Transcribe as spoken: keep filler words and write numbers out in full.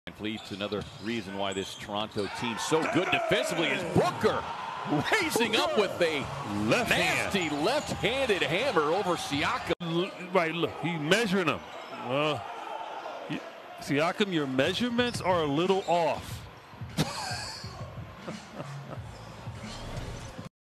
Fleets, another reason why this Toronto team's so good defensively is Booker raising up with a left nasty hand. left-handed hammer over Siekam. Right, look, he's measuring them. Uh, Siekam, your measurements are a little off.